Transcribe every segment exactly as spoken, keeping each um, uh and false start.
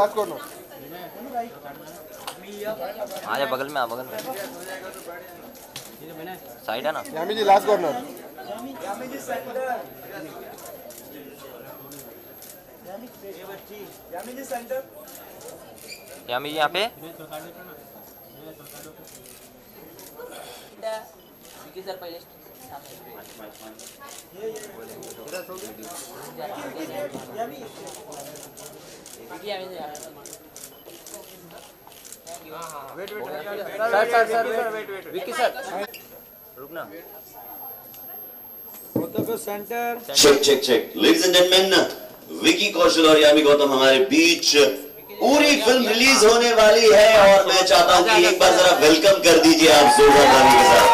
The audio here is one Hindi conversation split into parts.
Last corner. आ जा बगल में, आ बगल में, साइड है ना। Yami ji last corner. Yami ji centre. Yami ji centre. Yami ji यहाँ पे। सर पहले wait wait sir sir sir wait wait Vicky sir रुकना। Centre. Check check check ladies and gentleman, Vicky Kaushal और यामी गौतम हमारे बीच। पूरी फिल्म रिलीज होने वाली है और मैं चाहता हूं कि एक बार जरा वेलकम कर दीजिए आप जोरदार ताली के साथ।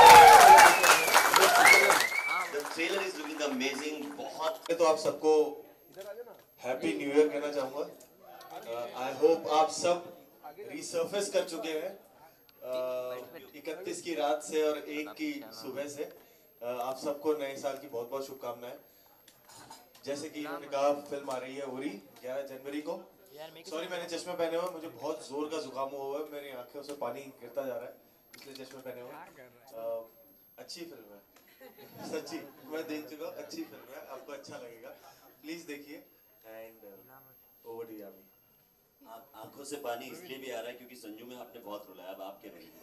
The trailer is looking amazing. बहुत तो आप सबको हैप्पी न्यू ईयर कहना चाहूंगा। आई होप आप सब रिसर्फेस कर चुके हैं इकतीस की रात से और एक की सुबह से। uh, आप सबको नए साल की बहुत बहुत शुभकामनाएं। जैसे कि इन्होंने कहा फिल्म आ रही है उरी ग्यारह जनवरी को। सॉरी मैंने चश्मे पहने हुए, मुझे बहुत जोर का जुकाम हुआ है, मेरी आंखों से पानी गिरता जा रहा है इसलिए चश्मे पहने हुए। uh, अच्छी फिल्म है सच्ची, मैं देख चुका हूँ, अच्छी फिल्म है, आपको अच्छा लगेगा, प्लीज देखिए। And over to Yami. आंखों से पानी इसलिए भी आ रहा है क्योंकि संजू में आपने बहुत रुलाया, अब आप क्या करेंगे?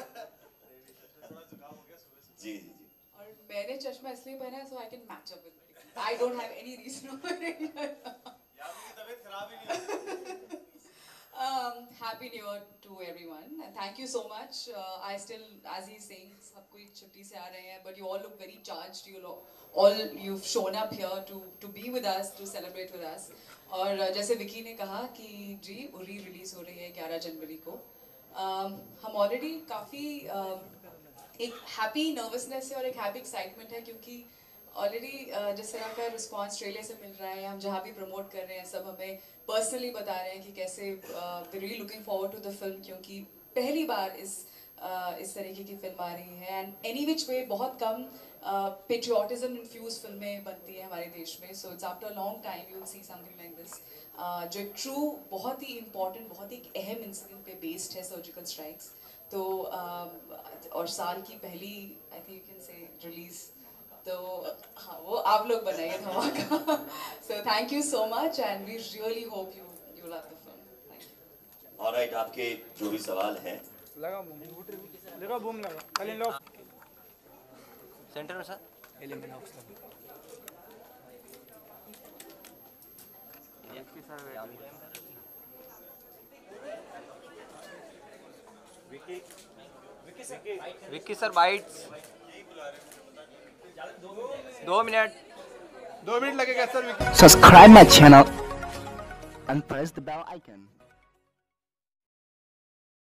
जी जी जी। और मैंने चश्मा इसलिए पहना है so I can match up with I don't have any reason for it. Yami की तबीयत खराब ही नहीं है। Um, happy New Year to everyone and thank you so much. Uh, I still, as he's saying, सब कोई छुट्टी से आ रहे हैं, but you all look very charged. You all, all you've shown up here to to be with us, to celebrate with us. और uh, जैसे विकी ने कहा कि जी उरी रिलीज हो रही है ग्यारह जनवरी को। um, हम ऑलरेडी काफ़ी uh, एक हैप्पी नर्वसनेस है और एक हैप्पी एक्साइटमेंट है क्योंकि ऑलरेडी uh, जिस तरह का रिस्पांस ऑस्ट्रेलिया से मिल रहा है, हम जहाँ भी प्रमोट कर रहे हैं सब हमें पर्सनली बता रहे हैं कि कैसे we really looking forward to the film क्योंकि पहली बार इस uh, इस तरीके की फिल्म आ रही है। एंड एनी विच वे बहुत कम पेट्रियाटिज्म इन्फ्यूज फिल्में बनती है हमारे देश में। So it's after long time you will see something like this जो एक ट्रू बहुत ही इम्पॉर्टेंट बहुत ही अहम इंसिडेंट पे बेस्ड है, सर्जिकल स्ट्राइक्स। तो uh, और साल की पहली I think you can say release, तो हाँ वो आप लोग बनाइए धमाका। So thank you so much and we really hope you you love the film. Thank you. Alright, आपके जो भी सवाल हैं लगा बूम लगा बूम लगा पहले लो सेंटर में sir. Vicky Vicky sir bytes दो मिनट दो मिनट लगेगा sir. Subscribe my channel and press the bell icon.